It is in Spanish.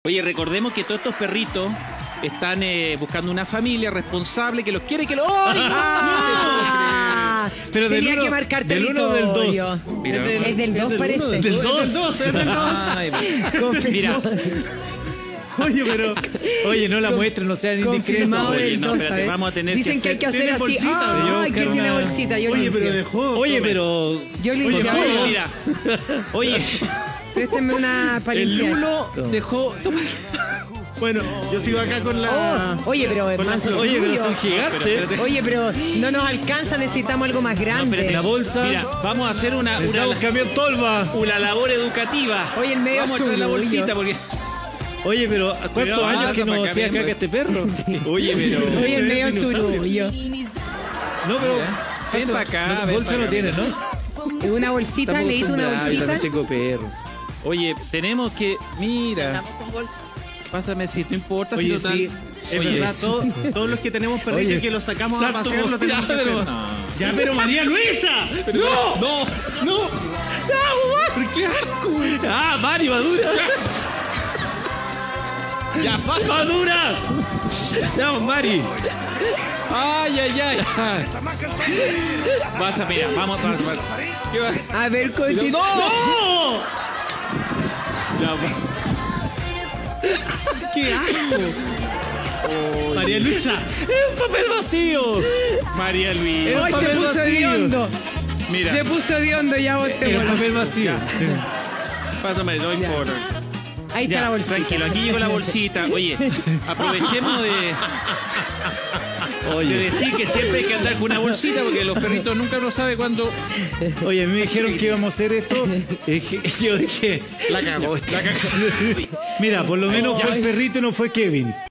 Oye, recordemos que todos estos perritos están buscando una familia responsable que los quiere y que los... Pero tenía que marcar territorio. Del 2. Es del 2 parece. Del 2. Es del 2. Mira. Oye, no la muestren, no sean indiscretos. Oye, no, espérate, vamos a tener Dicen que hay que hacer así. Bolsita, Ay, ¿quién tiene bolsita? Yo Oye, limpio. pero dejó. Oye, pero... Yo limpio. Oye, mira. Oye, Présteme una para el limpiar. Lulo dejó... Bueno, yo sigo acá con la... Oye, pero manso Oye, pero suyo. son gigantes. Espérate. Oye, pero no nos alcanza, necesitamos algo más grande. La bolsa. Mira, vamos a hacer una camión tolva. labor educativa. Oye, el medio Vamos a traer la suyo. bolsita porque... Oye, pero ¿cuántos Cuidado, años que no para hacía acá, caca este perro? Oye, pero... Oye, el medio surullo. No, pero... Ven para acá. ven Bolsa pa' no acá. tiene, ¿no? Una bolsita, leíste una bolsita. tengo perros. Oye, tenemos que... Mira. Pásame si no importa. Oye, si total... sí, es Oye, verdad, todos los que tenemos perritos Oye, que los sacamos a salto pasear lo tenemos que pero- hacer. Ya, pero María Luisa. ¡No! ¿Por qué asco? ¡Ah, Mari, Madura! ¡Ya, basta! ¡Madura! ¡Ya, Mari! ¡Ay, ay, ay! Vas a mirar, vamos. ¿Qué va? A ver, continúa. ¡No! Ya, ¡Qué asco! María Luisa. ¡Es un papel vacío! María Luisa. Era un Ay, se papel puso de vacío. hondo. Mira, Se puso de hondo, ya Era un boté. papel vacío. pásame, no Ya. importa. Ahí está Ya, la bolsita. tranquilo, aquí llegó la bolsita. Oye, aprovechemos de decir que siempre hay que andar con una bolsita porque los perritos nunca lo saben cuándo... Oye, me dijeron que íbamos a hacer esto. Yo dije, la cagó. Mira, por lo menos fue el perrito y no fue Kevin.